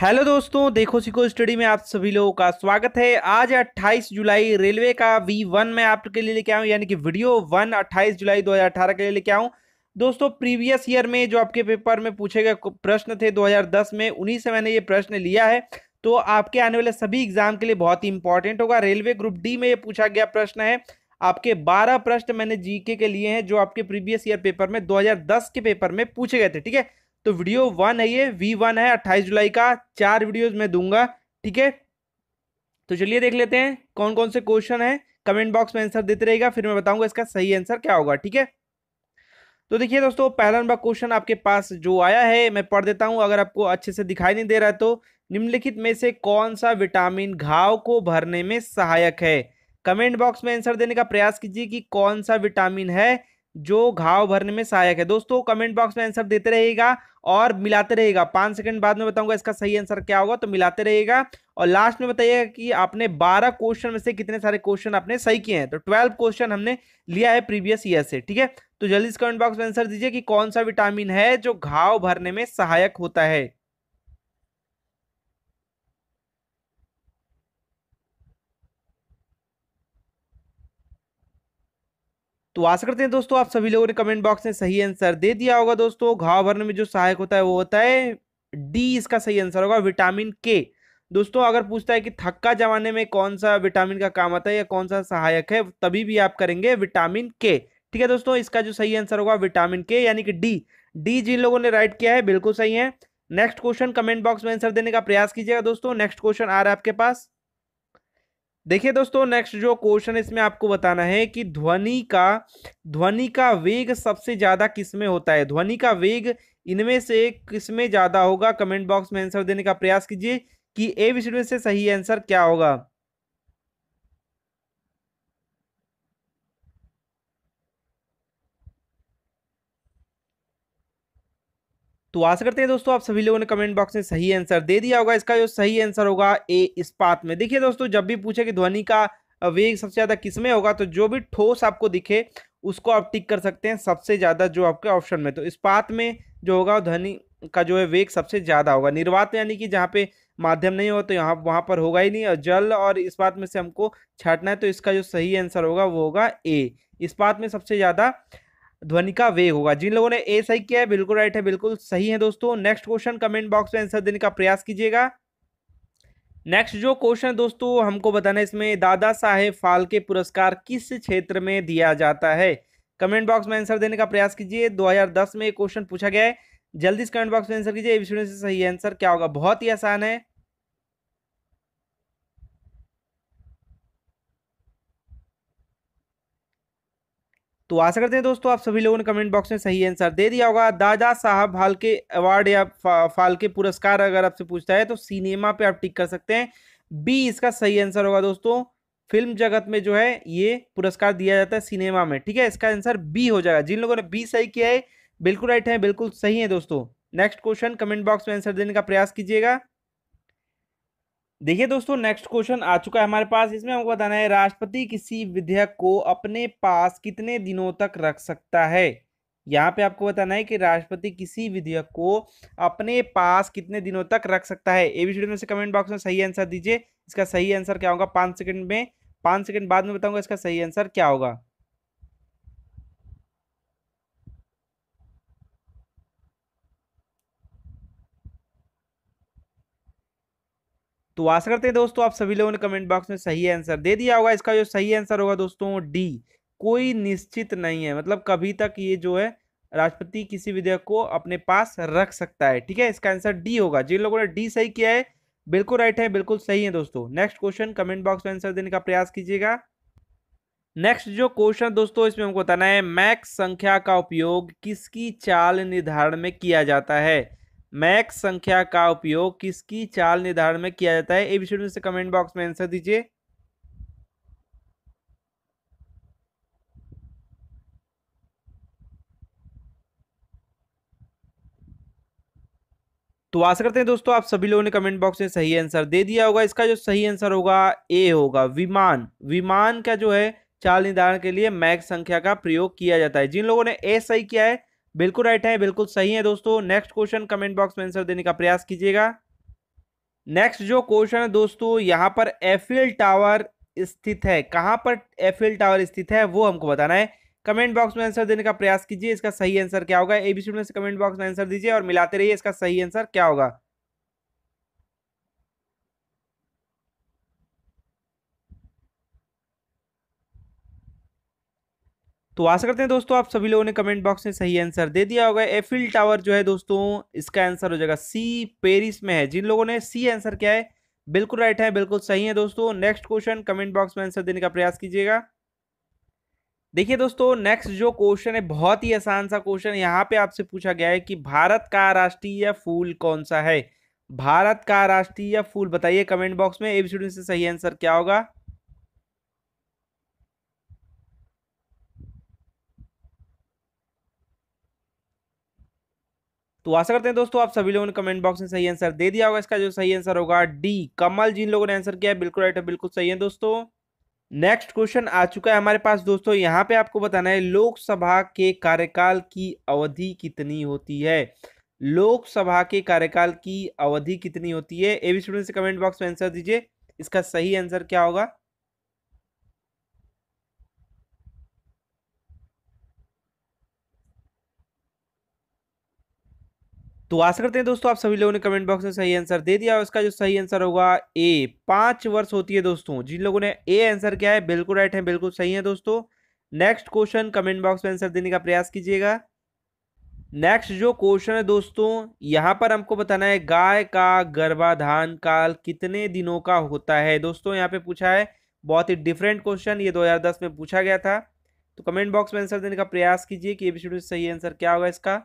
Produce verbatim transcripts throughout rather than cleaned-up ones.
Hello दोस्तों, देखो सीखो स्टडी में आप सभी लोगों का स्वागत है। आज अट्ठाईस जुलाई रेलवे का वी वन में आपके लिए लेके आऊँ, यानी कि वीडियो वन अट्ठाईस जुलाई दो हज़ार अठारह के लिए लेके आऊँ। दोस्तों, प्रीवियस ईयर में जो आपके पेपर में पूछे गए प्रश्न थे दो हज़ार दस में, उन्हीं से मैंने ये प्रश्न लिया है। तो आपके आने वाले सभी एग्जाम के लिए बहुत ही इंपॉर्टेंट होगा। रेलवे ग्रुप डी में ये पूछा गया प्रश्न है। आपके बारह प्रश्न मैंने जीके के लिए हैं जो आपके प्रीवियस ईयर पेपर में दो हज़ार दस के पेपर में पूछे गए थे। ठीक है, तो वीडियो वन है, ये वी वन है, अट्ठाईस जुलाई का। चार वीडियोस मैं दूंगा। ठीक है, तो चलिए देख लेते हैं कौन कौन से क्वेश्चन है। कमेंट बॉक्स में आंसर देते रहेगा, फिर मैं बताऊंगा इसका सही आंसर क्या होगा। ठीक है, तो देखिए दोस्तों, पहला नंबर क्वेश्चन आपके पास जो आया है मैं पढ़ देता हूं, अगर आपको अच्छे से दिखाई नहीं दे रहा है तो। निम्नलिखित में से कौन सा विटामिन घाव को भरने में सहायक है? कमेंट बॉक्स में आंसर देने का प्रयास कीजिए कि कौन सा विटामिन है जो घाव भरने में सहायक है। दोस्तों, कमेंट बॉक्स में आंसर देते रहेगा और मिलाते रहेगा। पांच सेकंड बाद में बताऊंगा इसका सही आंसर क्या होगा, तो मिलाते रहेगा। और लास्ट में बताइएगा कि आपने बारह क्वेश्चन में से कितने सारे क्वेश्चन आपने सही किए हैं। तो ट्वेल्व क्वेश्चन हमने लिया है प्रीवियस ईयर से। ठीक है, तो जल्दी से कमेंट बॉक्स में आंसर दीजिए कि कौन सा विटामिन है जो घाव भरने में सहायक होता है। तो आशा करते हैं दोस्तों आप सभी लोगों ने कमेंट बॉक्स में सही आंसर दे दिया होगा। दोस्तों, घाव भरने में जो सहायक होता है वो होता है डी, इसका सही आंसर होगा विटामिन के। दोस्तों, अगर पूछता है कि थक्का जमाने में कौन सा विटामिन का काम आता है या कौन सा सहायक है, तभी भी आप करेंगे विटामिन के। ठीक है दोस्तों, इसका जो सही आंसर होगा विटामिन के, यानी कि डी। डी जिन लोगों ने राइट किया है बिल्कुल सही है। नेक्स्ट क्वेश्चन कमेंट बॉक्स में आंसर देने का प्रयास कीजिएगा। दोस्तों, नेक्स्ट क्वेश्चन आ रहा है आपके पास। देखिए दोस्तों, नेक्स्ट जो क्वेश्चन इसमें आपको बताना है कि ध्वनि का ध्वनि का वेग सबसे ज्यादा किसमें होता है? ध्वनि का वेग इनमें से किसमें ज्यादा होगा? कमेंट बॉक्स में आंसर देने का प्रयास कीजिए कि ए बी सी डी में से सही आंसर क्या होगा। तो आशा करते हैं दोस्तों आप सभी लोगों ने कमेंट बॉक्स में सही आंसर दे दिया होगा। इसका जो सही आंसर होगा ए, इस्पात में। देखिए दोस्तों, जब भी पूछे कि ध्वनि का वेग सबसे ज्यादा किसमें होगा, तो जो भी ठोस आपको दिखे उसको आप टिक कर सकते हैं सबसे ज्यादा जो आपके ऑप्शन में। तो इस्पात में जो होगा ध्वनि का जो है वेग सबसे ज्यादा होगा। निर्वात यानी कि जहाँ पे माध्यम नहीं हो तो यहाँ वहां पर होगा ही नहीं। और जल और इस्पात में से हमको छांटना है, तो इसका जो सही आंसर होगा वो होगा ए, इस्पात में सबसे ज्यादा ध्वनि का वेग होगा। जिन लोगों ने ए सही किया है बिल्कुल राइट है, बिल्कुल सही है। दोस्तों, नेक्स्ट क्वेश्चन कमेंट बॉक्स में आंसर देने का प्रयास कीजिएगा। नेक्स्ट जो क्वेश्चन है दोस्तों हमको बताना है, इसमें दादा साहेब फाल्के पुरस्कार किस क्षेत्र में दिया जाता है? कमेंट बॉक्स में आंसर देने का प्रयास कीजिए। दो हज़ार दस में एक क्वेश्चन पूछा गया है। जल्दी से कमेंट बॉक्स में आंसर कीजिए, इसमें से सही आंसर क्या होगा। बहुत ही आसान है। तो आशा करते हैं दोस्तों आप सभी लोगों ने कमेंट बॉक्स में सही आंसर दे दिया होगा। दादा साहब फाल्के अवार्ड या फा, फाल्के पुरस्कार अगर आपसे पूछता है तो सिनेमा पे आप टिक कर सकते हैं। बी इसका सही आंसर होगा। दोस्तों, फिल्म जगत में जो है ये पुरस्कार दिया जाता है सिनेमा में। ठीक है, इसका आंसर बी हो जाएगा। जिन लोगों ने बी सही किया है बिल्कुल राइट है, बिल्कुल सही है। दोस्तों, नेक्स्ट क्वेश्चन कमेंट बॉक्स में आंसर देने का प्रयास कीजिएगा। देखिए दोस्तों, नेक्स्ट क्वेश्चन आ चुका है हमारे पास। इसमें हमको बताना है राष्ट्रपति किसी विधेयक को अपने पास कितने दिनों तक रख सकता है। यहाँ पे आपको बताना है कि राष्ट्रपति किसी विधेयक को अपने पास कितने दिनों तक रख सकता है। एबीसीडी में से कमेंट बॉक्स में सही आंसर दीजिए। इसका सही आंसर क्या होगा? पांच सेकंड में पांच सेकंड बाद में बताऊंगा इसका सही आंसर क्या होगा। तो आशा करते हैं दोस्तों आप सभी लोगों ने कमेंट बॉक्स में सही आंसर दे दिया होगा। इसका जो सही आंसर होगा दोस्तों डी, कोई निश्चित नहीं है, मतलब कभी तक ये जो है राष्ट्रपति किसी विधेयक को अपने पास रख सकता है। ठीक है, इसका आंसर डी होगा। जिन लोगों ने डी सही किया है बिल्कुल राइट है, बिल्कुल सही है। दोस्तों, नेक्स्ट क्वेश्चन कमेंट बॉक्स में आंसर देने का प्रयास कीजिएगा। नेक्स्ट जो क्वेश्चन दोस्तों इसमें हमको बताना है मैक्स संख्या का उपयोग किसकी चाल निर्धारण में किया जाता है? मैक्स संख्या का उपयोग किसकी चाल निर्धारण में किया जाता है? एबीसीडी में से कमेंट बॉक्स में आंसर दीजिए। तो आशा करते हैं दोस्तों आप सभी लोगों ने कमेंट बॉक्स में सही आंसर दे दिया होगा। इसका जो सही आंसर होगा ए होगा, विमान। विमान का जो है चाल निर्धारण के लिए मैक्स संख्या का प्रयोग किया जाता है। जिन लोगों ने ए सही किया है बिल्कुल राइट है, बिल्कुल सही है। दोस्तों, नेक्स्ट क्वेश्चन कमेंट बॉक्स में आंसर देने का प्रयास कीजिएगा। नेक्स्ट जो क्वेश्चन है दोस्तों, यहाँ पर एफिल टावर स्थित है, कहाँ पर एफिल टावर स्थित है वो हमको बताना है। कमेंट बॉक्स में आंसर देने का प्रयास कीजिए, इसका सही आंसर क्या होगा। एबीसी में से कमेंट बॉक्स में आंसर दीजिए और मिलाते रहिए इसका सही आंसर क्या होगा। तो आशा करते हैं दोस्तों आप सभी लोगों ने कमेंट बॉक्स में सही आंसर दे दिया होगा। एफिल टावर जो है दोस्तों, इसका आंसर हो जाएगा सी, पेरिस में है। जिन लोगों ने सी आंसर किया है बिल्कुल राइट है, बिल्कुल सही है दोस्तों। नेक्स्ट क्वेश्चन कमेंट बॉक्स में आंसर देने का प्रयास कीजिएगा। देखिए दोस्तों, नेक्स्ट जो क्वेश्चन है बहुत ही आसान सा क्वेश्चन, यहाँ पे आपसे पूछा गया है कि भारत का राष्ट्रीय फूल कौन सा है। भारत का राष्ट्रीय फूल बताइए कमेंट बॉक्स में, एबीसीडी से सही आंसर क्या होगा। तो आशा करते हैं दोस्तों आप सभी लोगों ने कमेंट बॉक्स में सही आंसर दे दिया होगा। इसका जो सही आंसर होगा डी, कमल। जिन लोगों ने आंसर किया है बिल्कुल राइट है, बिल्कुल सही है दोस्तों। नेक्स्ट क्वेश्चन आ चुका है हमारे पास दोस्तों, यहाँ पे आपको बताना है लोकसभा के कार्यकाल की अवधि कितनी होती है। लोकसभा के कार्यकाल की अवधि कितनी होती है, एबी स्टूडेंट से कमेंट बॉक्स में आंसर दीजिए, इसका सही आंसर क्या होगा। तो आशा करते हैं दोस्तों आप सभी लोगों ने कमेंट बॉक्स में सही आंसर दे दिया और इसका जो सही आंसर होगा ए, पांच वर्ष होती है दोस्तों। जिन लोगों ने ए आंसर किया है बिल्कुल राइट है, बिल्कुल सही है दोस्तों। नेक्स्ट क्वेश्चन कमेंट बॉक्स में आंसर देने का प्रयास कीजिएगा। नेक्स्ट जो क्वेश्चन है दोस्तों, यहां पर हमको बताना है गाय का गर्भाधान काल कितने दिनों का होता है। दोस्तों यहाँ पे पूछा है, बहुत ही डिफरेंट क्वेश्चन, ये दो हज़ार दस में पूछा गया था। तो कमेंट बॉक्स में आंसर देने का प्रयास कीजिए कि एबीसीडी में सही आंसर क्या होगा इसका।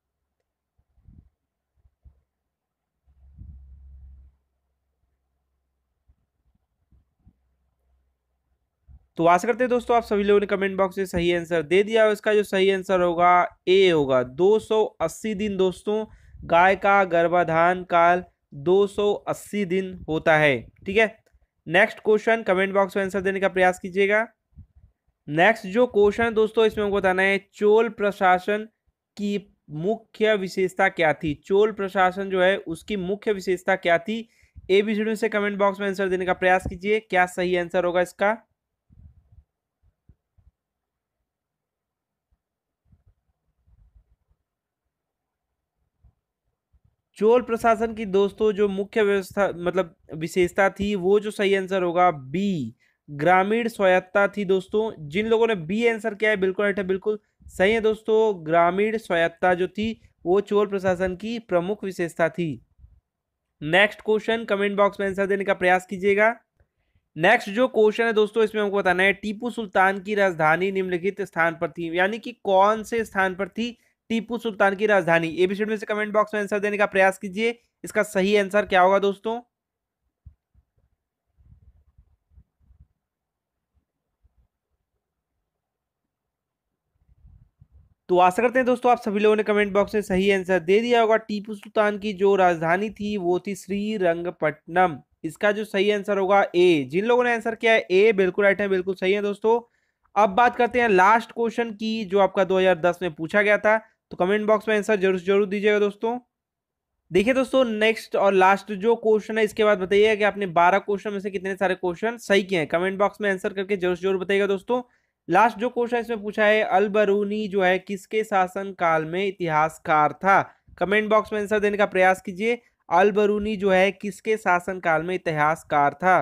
तो आशा करते हैं दोस्तों आप सभी लोगों ने कमेंट बॉक्स में सही आंसर दे दिया और इसका जो सही आंसर होगा ए होगा, दो सौ अस्सी दिन दोस्तों। गाय का गर्भाधान काल दो सौ अस्सी दिन होता है, ठीक है। नेक्स्ट क्वेश्चन कमेंट बॉक्स में आंसर देने का प्रयास कीजिएगा। नेक्स्ट जो क्वेश्चन है दोस्तों, इसमें हमको बताना है चोल प्रशासन की मुख्य विशेषता क्या थी। चोल प्रशासन जो है उसकी मुख्य विशेषता क्या थी। एबीसीडी से कमेंट बॉक्स में आंसर देने का प्रयास कीजिए, क्या सही आंसर होगा इसका। चोल प्रशासन की दोस्तों जो मुख्य व्यवस्था मतलब विशेषता थी, वो जो सही आंसर होगा बी, ग्रामीण स्वायत्ता थी दोस्तों। जिन लोगों ने बी आंसर किया है बिल्कुल राइट है, बिल्कुल सही है दोस्तों। ग्रामीण स्वायत्ता जो थी वो चोल प्रशासन की प्रमुख विशेषता थी। नेक्स्ट क्वेश्चन कमेंट बॉक्स में आंसर देने का प्रयास कीजिएगा। नेक्स्ट जो क्वेश्चन है दोस्तों, इसमें हमको बताना है टीपू सुल्तान की राजधानी निम्नलिखित स्थान पर थी, यानी कि कौन से स्थान पर थी टीपू सुल्तान की राजधानी। एबीसीडी में से कमेंट बॉक्स में आंसर देने का प्रयास कीजिए, इसका सही आंसर क्या होगा दोस्तों। तो आशा करते हैं दोस्तों आप सभी लोगों ने कमेंट बॉक्स में सही आंसर दे दिया होगा। टीपू सुल्तान की जो राजधानी थी वो थी श्रीरंगपट्टनम। इसका जो सही आंसर होगा ए। जिन लोगों ने आंसर किया है ए बिल्कुल राइट है, बिल्कुल सही है दोस्तों। अब बात करते हैं लास्ट क्वेश्चन की, जो आपका दो हज़ार दस में पूछा गया था। तो कमेंट बॉक्स में आंसर जरूर जरूर दीजिएगा दोस्तों। देखिए दोस्तों, नेक्स्ट और लास्ट जो क्वेश्चन है इसके बाद बताइएगा कि आपने बारह क्वेश्चन में से कितने सारे क्वेश्चन सही किए हैं। कमेंट बॉक्स में आंसर करके जरूर जरूर बताइएगा दोस्तों। लास्ट जो क्वेश्चन इसमें पूछा है, अल बरूनी जो है किसके शासन काल में इतिहासकार था। कमेंट बॉक्स में आंसर देने का प्रयास कीजिए, अल बरूनी जो है किसके शासन काल में इतिहासकार था।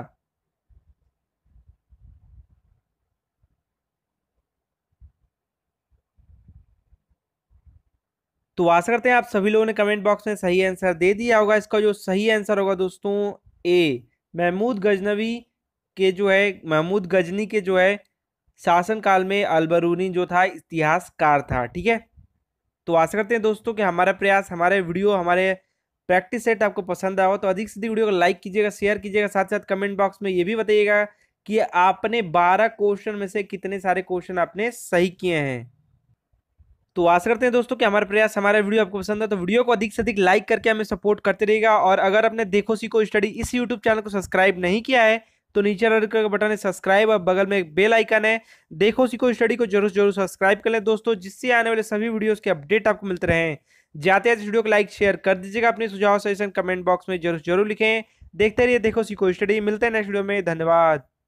तो आशा करते हैं आप सभी लोगों ने कमेंट बॉक्स में सही आंसर दे दिया होगा। इसका जो सही आंसर होगा दोस्तों ए, महमूद गजनवी के जो है महमूद गजनी के जो है शासन काल में अलबरूनी जो था इतिहासकार था, ठीक है। तो आशा करते हैं दोस्तों कि हमारा प्रयास, हमारे वीडियो, हमारे प्रैक्टिस सेट आपको पसंद आया हो तो अधिक से अधिक वीडियो को लाइक कीजिएगा, शेयर कीजिएगा। साथ साथ कमेंट बॉक्स में ये भी बताइएगा कि आपने बारह क्वेश्चन में से कितने सारे क्वेश्चन आपने सही किए हैं। तो आशा करते हैं दोस्तों कि हमारा प्रयास, हमारा वीडियो आपको पसंद है तो वीडियो को अधिक से अधिक लाइक करके हमें सपोर्ट करते रहिएगा। और अगर आपने देखो सीखो स्टडी इस यूट्यूब चैनल को सब्सक्राइब नहीं किया है तो नीचे रेड कलर का बटन है सब्सक्राइब और बगल में एक बेल आइकन है, देखो सीखो स्टडी को जरूर जरूर सब्सक्राइब कर लें दोस्तों, जिससे आने वाले सभी वीडियोस के अपडेट आपको मिलते रहें। जाते हैं इस वीडियो को लाइक शेयर कर दीजिएगा, अपने सुझाव सजेशन कमेंट बॉक्स में जरूर जरूर लिखें। देखते रहिए देखो सीखो स्टडी। मिलते हैं नेक्स्ट वीडियो में, धन्यवाद।